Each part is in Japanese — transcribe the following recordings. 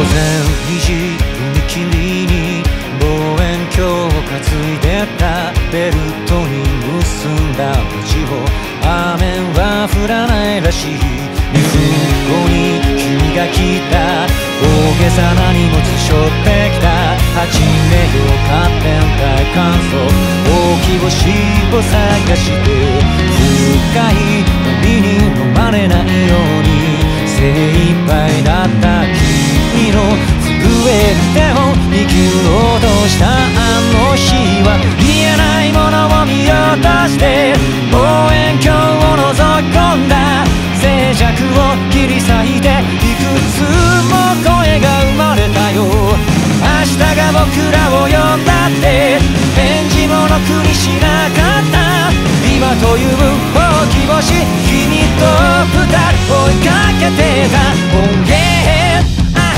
前2時踏切に望遠鏡を担いでたベルトに結んだ無事を雨は降らないらしい。2分後に君が来た大げさな荷物背負ってきた。始めようか天体観測大きい星を探して深い波に飲まれないように精一杯だった君の震える手を握ろうとしたあの日は見えないものを見ようとして望遠鏡を覗き込んだ。静寂を切り裂いていくつも声が生まれたよ。明日が僕らを呼んだって返事もろくにしなかった。今という大きい星君と二人追いかけてた。Oh yeah、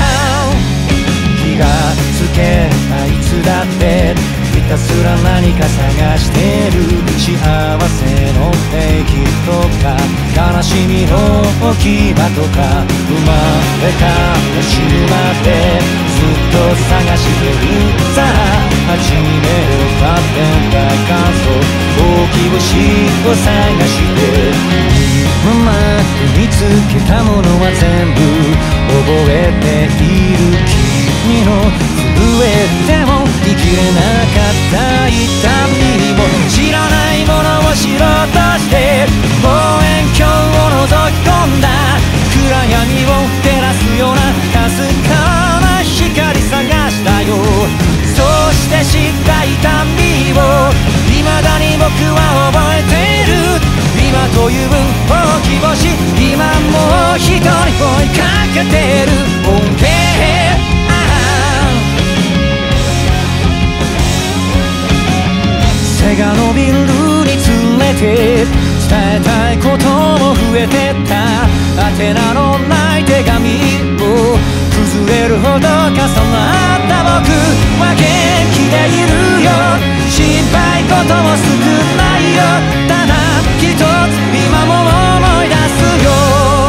気がつけばいつだってひたすら何か探してる。幸せの定義とか悲しみの置き場とか生まれから死ぬまでずっと探してるさ。始めるか天体観測大きい星を探して今まで見つけたものは全部覚えている。君の震えても生きれなかった痛みも知らないものを知ろうとして望遠鏡を覗き込んだ。暗闇を照らすようなかすかな光探したよ。そうして知った痛みを未だに僕は覚えてる。今という大きい星今もう一人追いかけてる。Oh yeah、背が伸びるにつれて伝えたいことも増えてった。宛名のない手紙を崩れるほど重なった僕は元気でいるよ。心配事も少ないよ。ただ一つ今も思い出すよ。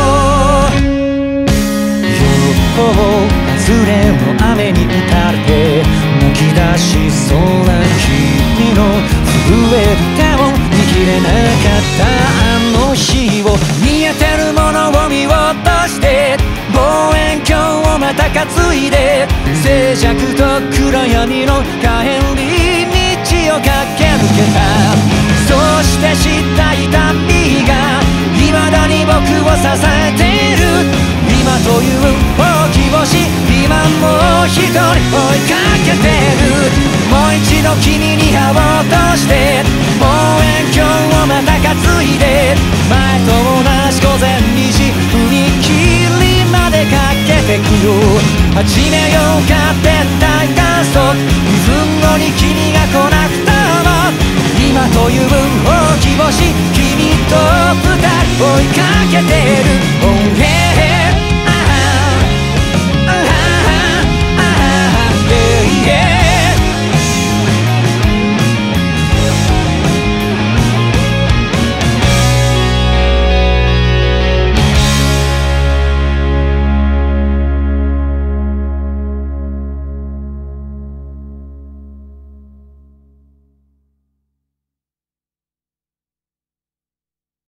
外れの雨に打たれてむき出しそうな君の震える手を握れなかったあの日を見えてるものを見ようとして望遠鏡をまた担いで静寂と暗闇の帰り道を駆け抜けた。そうして知った痛みが未だに僕を支えてる。今という大きい星今もう一人追いかけてる。もう一度君に会おうとして望遠鏡をまた担いで前と同じ午前2時踏切まで駆けてくよ。始めようか天体観測2分後に君が来なくても今という大きい星君と二人追いかけてる。Oh yeah